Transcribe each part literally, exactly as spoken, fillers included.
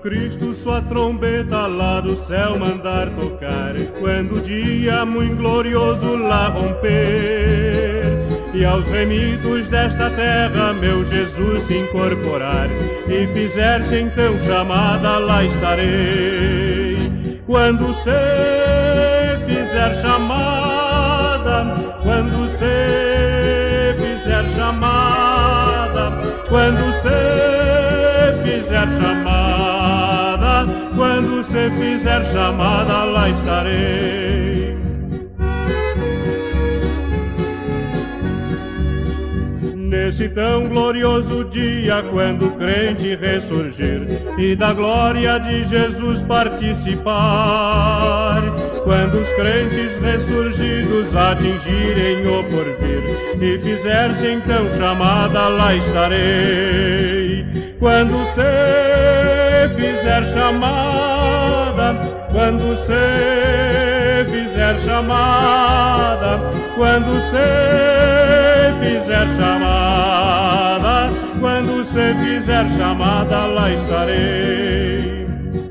Cristo sua trombeta lá do céu mandar tocar, quando o dia muito glorioso lá romper, e aos remidos desta terra meu Jesus se incorporar, e fizer-se então chamada, lá estarei. Quando se fizer chamada, quando se fizer chamada, quando se fizer chamada, quando se fizer chamada, lá estarei. Nesse tão glorioso dia, quando o crente ressurgir e da glória de Jesus participar, quando os crentes ressurgidos atingirem o porvir e fizer-se então chamada, lá estarei. Quando se fizer chamada, quando se fizer chamada, quando se fizer chamada, quando se fizer chamada, lá estarei.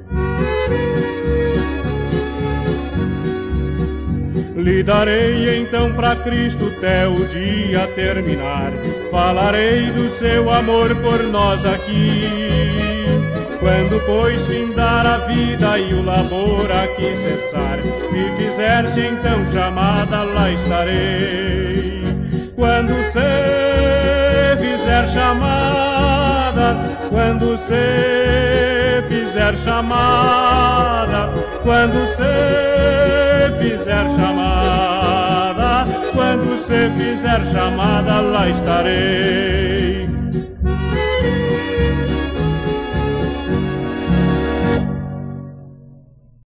Lhe darei então pra Cristo até o dia terminar, falarei do seu amor por nós aqui. Quando pois findar a vida e o labor aqui cessar, e fizer-se então chamada, lá estarei. Quando se fizer chamada, quando se fizer chamada, quando se fizer chamada, quando se fizer chamada, lá estarei.